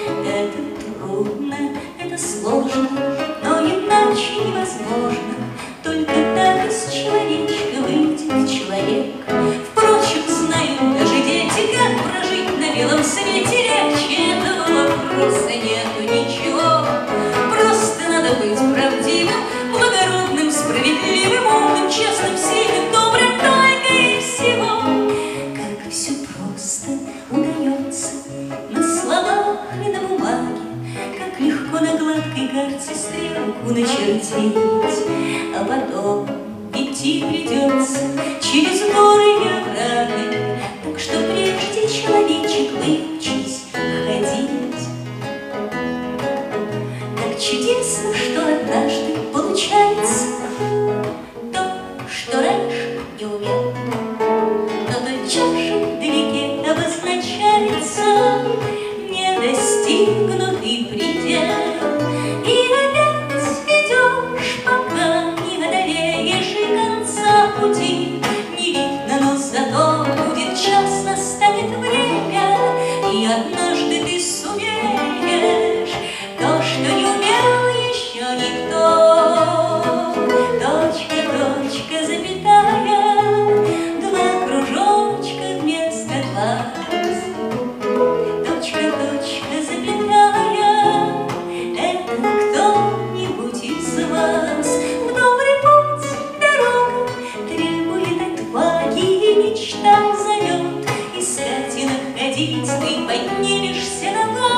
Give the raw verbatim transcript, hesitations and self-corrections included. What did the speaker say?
Это трудно, это сложно, но иначе невозможно. Только так из человечка выйдет человек. Впрочем, знают даже дети, как прожить на белом свете. Легче этого вопроса нету ничего. Просто надо быть правдивым, благородным, справедливым, умным, честным, сильным, добрым, только и всего. Как все просто удается на словах и на бумаге, как легко на гладкой карте стрелку начертить, а потом идти придется через горы и овраги. Так что прежде, человечек, выучись ходить. Так чудесно, что однажды получается то, что раньше не умел, но тотчас же вдалеке обозначается недостигнутый предел. И опять идешь, пока не одолеешь и конца пути не видно, но зато будет час, настанет время, и однажды ты сумеешь то, что не умел еще никто. Точка, точка, запятая, два кружочка вместо глаз. Точка, точка, запятая, это кто-нибудь из вас. В добрый путь дорога требует отваги, и мечта зовет искать и находить. Ты поднимешься на гору,